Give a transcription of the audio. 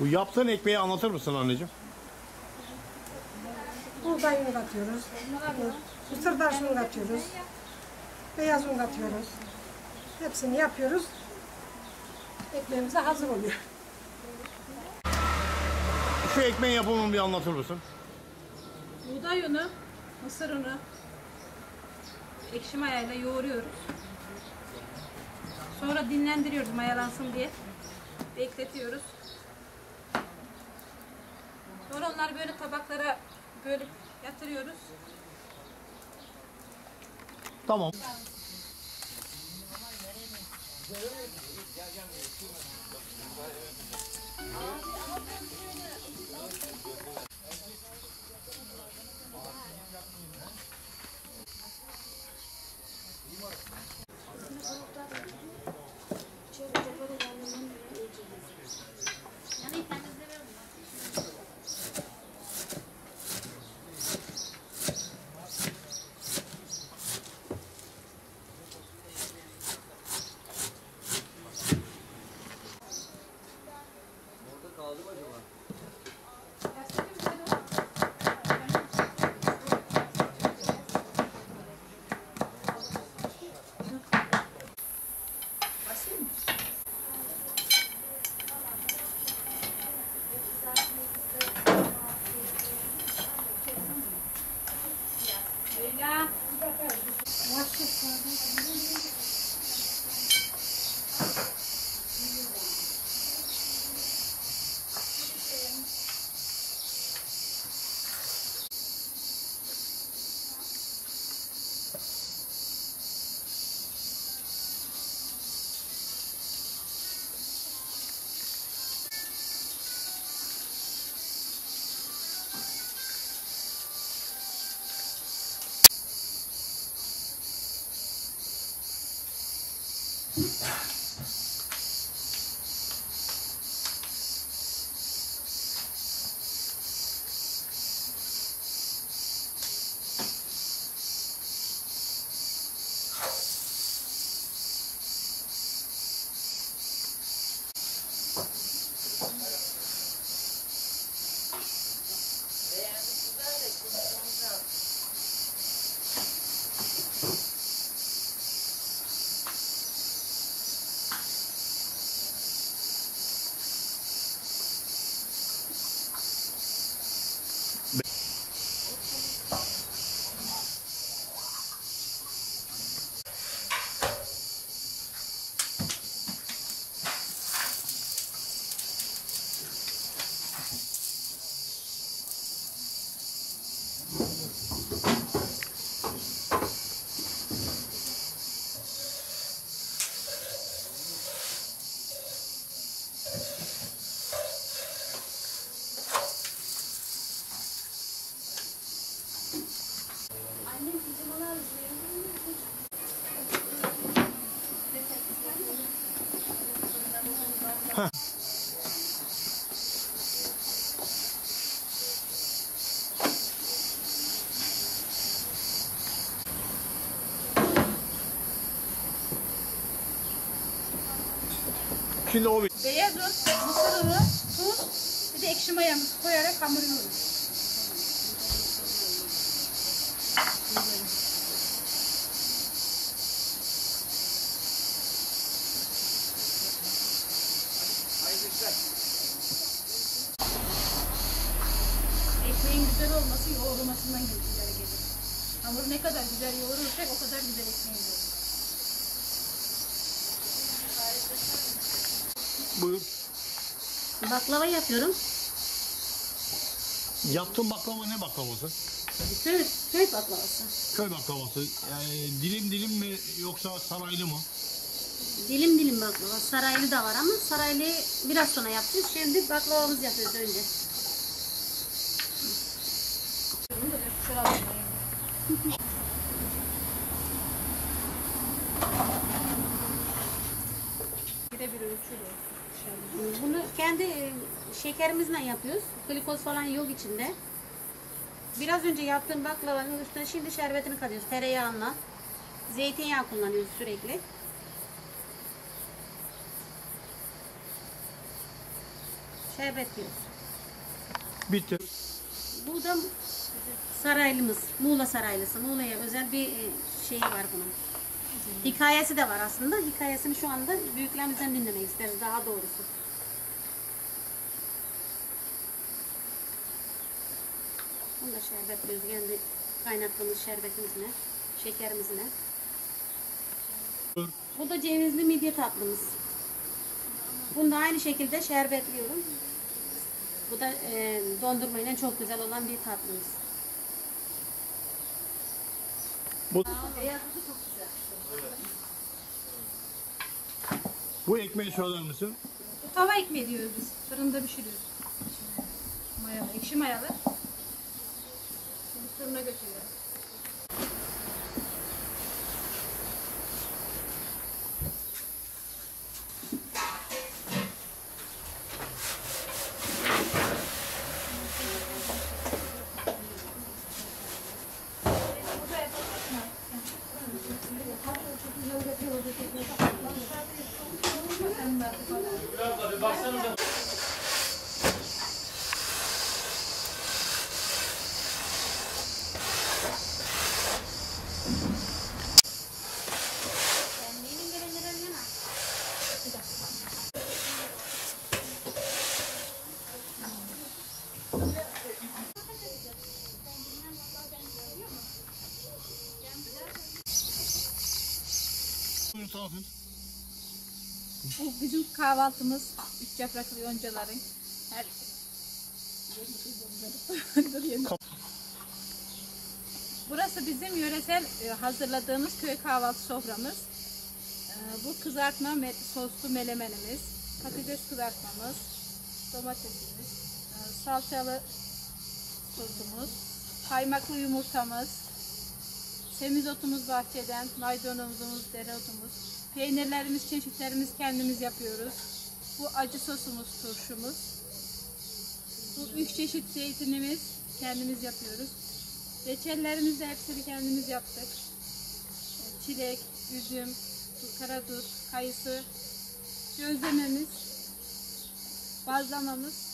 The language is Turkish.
Yaptığın ekmeği anlatır mısın anneciğim? Buğday unu katıyoruz. Mısırdaş unu katıyoruz. Beyaz un katıyoruz. Hepsini yapıyoruz. Ekmeğimiz de hazır oluyor. Şu ekmeğin yapımını bir anlatır mısın? Buğday unu, mısır unu, ekşi mayayla yoğuruyoruz. Sonra dinlendiriyoruz mayalansın diye. Bekletiyoruz. Sonra onları böyle tabaklara bölüp yatırıyoruz. Tamam. Şimdi o Beyaz un, mısır unu, tuz, bir de ekşi mayamızı koyarak hamuruyoruz. Ekmeğin güzel olması yoğurulmasından güzel gelir. Hamuru ne kadar güzel yoğurursak o kadar güzel ekmeğimiz olur. buyur. Baklava yapıyorum. Yaptığın baklava ne baklavası? Köy baklavası. Köy baklavası. Yani dilim dilim mi yoksa saraylı mı? Dilim dilim baklava. Saraylı da var ama saraylı biraz sonra yapacağız. Şimdi baklavamızı yapıyoruz önce. Birebir ölçülü. Bunu kendi şekerimizle yapıyoruz. Glikoz falan yok içinde. Biraz önce yaptığım baklavanın üstüne şimdi şerbetini katıyoruz. Tereyağıyla. Zeytinyağı kullanıyoruz sürekli. şerbet diyoruz. Bitti. Bu da saraylımız, Muğla saraylısı. Muğla'ya özel bir şeyi var bunun. Hikayesi de var aslında. Hikayesini şu anda büyüklerimizden dinlemek isteriz daha doğrusu. Bunu da şerbetliyoruz. Kendi kaynattığımız şerbetimizle, şekerimizle. Bu da cevizli midye tatlımız. Bunu da aynı şekilde şerbetliyorum. Bu da dondurmayla çok güzel olan bir tatlımız. Bu ekmeği söyler misin? Bu tava ekmeği diyoruz biz. Fırında pişiriyoruz. Mayalı, ekşi mayalı. Şimdi fırına götürüyoruz. Buyurun tanıtın. Bu bizim kahvaltımız. 3 yapraklı yoncaların. Her... Burası bizim yöresel hazırladığımız köy kahvaltı soframız. Bu kızartma soslu melemenimiz, patates kızartmamız, domatesimiz, salçalı sosumuz, kaymaklı yumurtamız, semizotumuz bahçeden, maydanozumuz, dereotumuz, peynirlerimiz, çeşitlerimiz kendimiz yapıyoruz. Bu acı sosumuz, turşumuz. Bu 3 çeşit zeytinimiz kendimiz yapıyoruz. Reçellerimizi de hepsini kendimiz yaptık. Çilek, üzüm, karadut, kayısı, gözlememiz, bazlamamız,